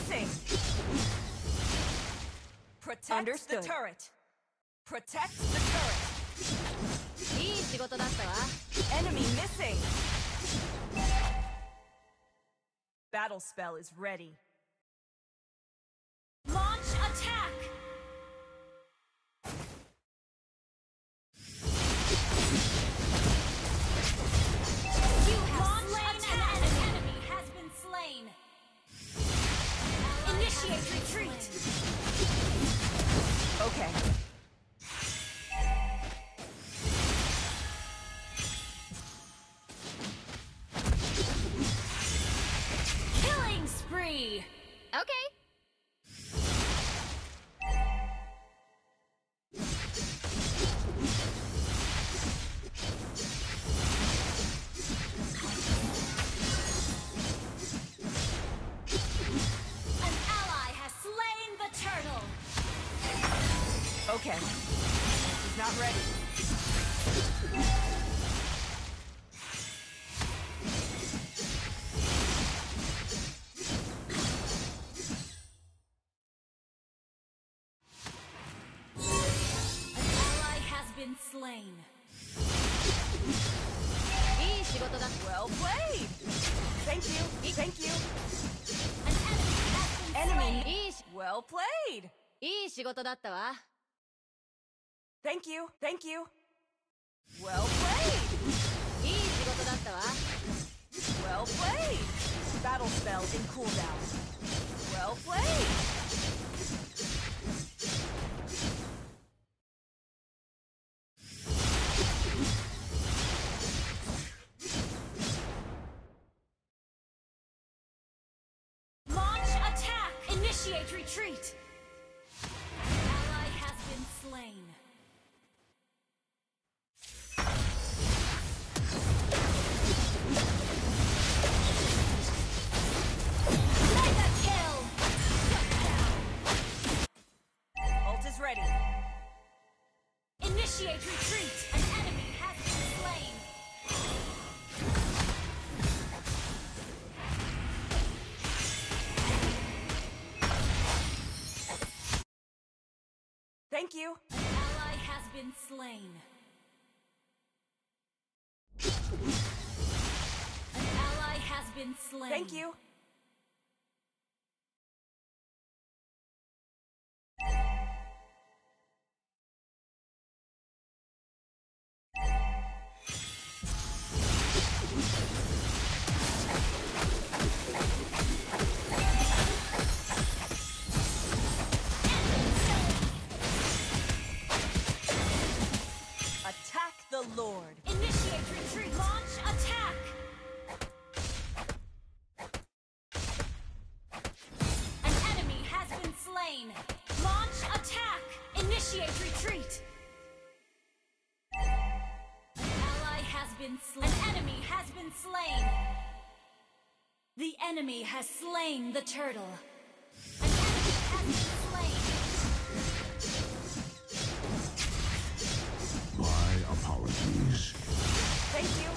missing. Protect Understood. the turret. Protect the turret. いい仕事だったわ。 Enemy missing. Battle spell is ready. Launch attack! You have slain an enemy has been slain. Initiate retreat. Okay. Killing spree. Okay. An ally has slain the turtle. Okay. He's not ready. An ally has been slain. いい仕事だ。 Well played. Thank you. Thank you. An enemy has been slain. いいし、 Well played. いい仕事だったわ。 Thank you. Thank you. Well played. いい仕事だったわ。 Well played. Battle spell in cooldown. Well played. Launch attack. Initiate retreat. Ally has been slain. Mega kill. Ult is ready. Initiate retreat. An enemy has been slain. Thank you. An ally has been slain. An ally has been slain. Thank you. Attack the Lord. Initiate retreat. Launch attack. An enemy has been slain. Launch attack. Initiate retreat. An ally has been slain. An enemy has been slain. The enemy has slain the turtle. An enemy has been slain. My apologies. Thank you.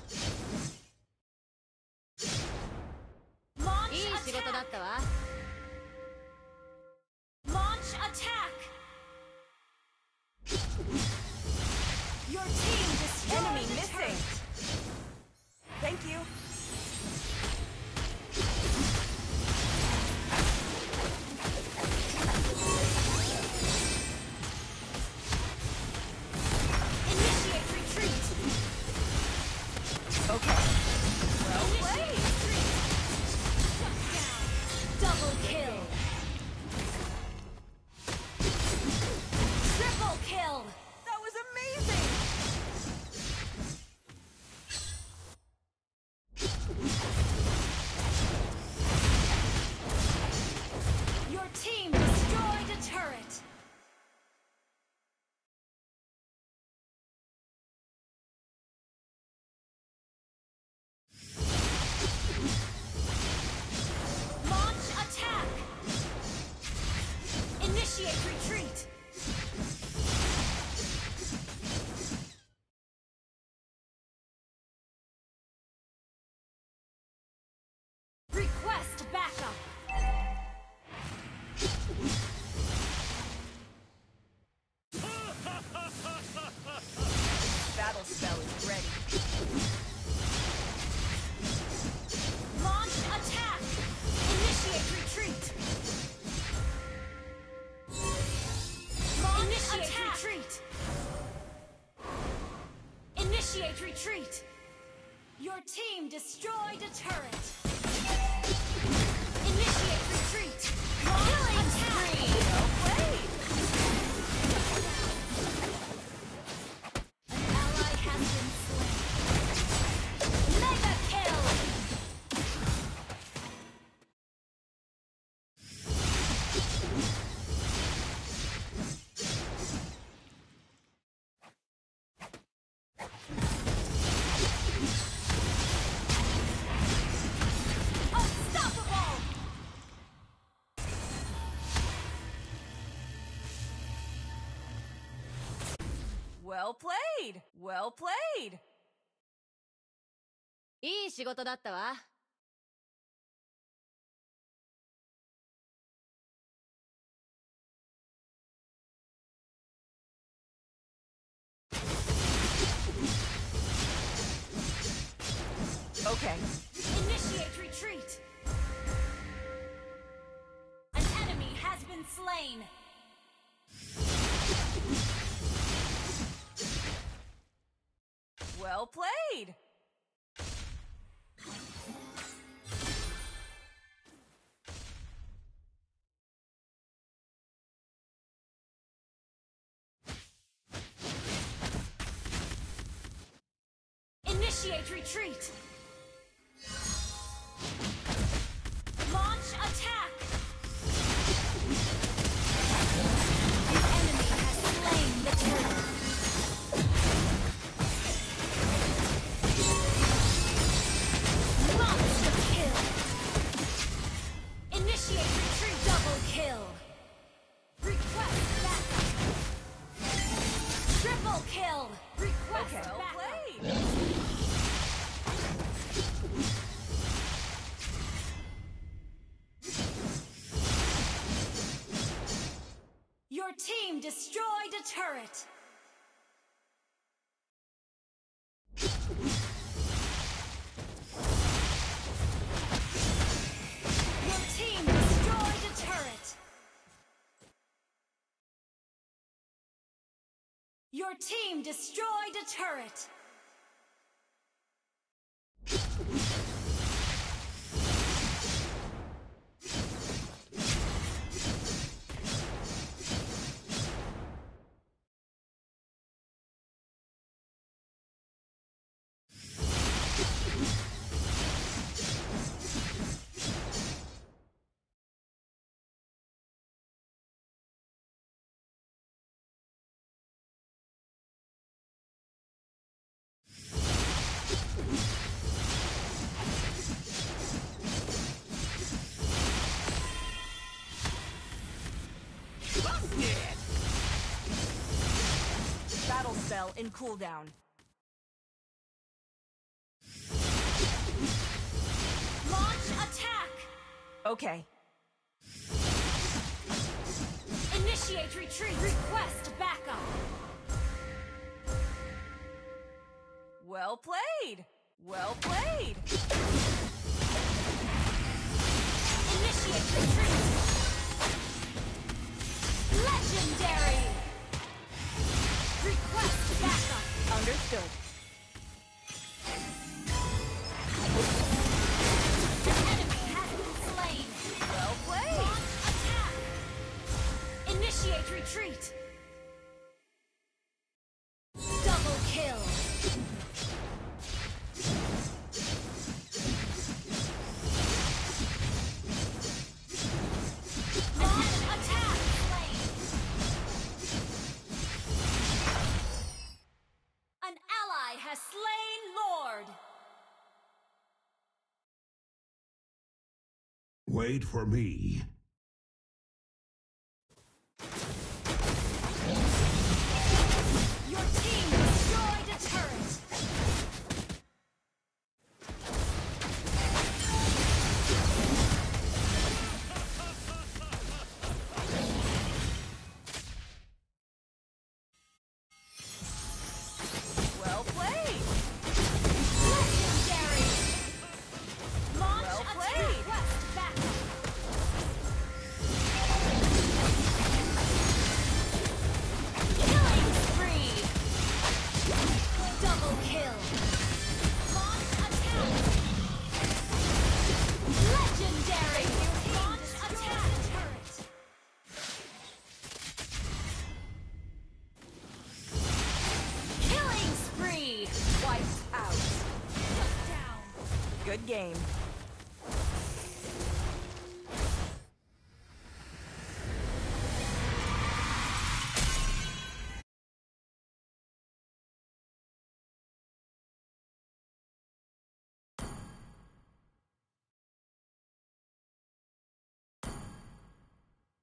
Launch いい仕事だっ attack. たわ。 Launch attack. Your team destroyed Enemy the missing. turret. Thank you. Initiate retreat. Okay. Well Initiate played. retreat. Shut down. Double kill. Triple kill. That was amazing. Initiate retreat! Your team destroyed a turret! Initiate retreat! Killing spree! Well played. An ally has been slain! Mega kill! Unstoppable! Well played. Well played. いい仕事だったわ。 Okay. Initiate retreat! An enemy has been slain! Well played. Initiate retreat! Launch attack! The enemy has slain the turtle. Monster kill! Initiate retreat! Double kill! Request backup! Triple kill! Request Well backup! played. Your team destroyed a turret! Your team destroyed a turret! Your team destroyed a turret! Busted. Battle spell in cooldown. Launch attack! Okay. Initiate retreat! Request backup! Well played. Well played. Initiate retreat! Legendary! Request backup! Understood. An enemy has been slain! Well played. Launch attack! Initiate retreat! Double kill! Launch attack! Slain! An ally has slain Lord! Wait for me. Your team destroyed a turret! Well played. Legendary! Launch Well attack! played. Request backup! Good game.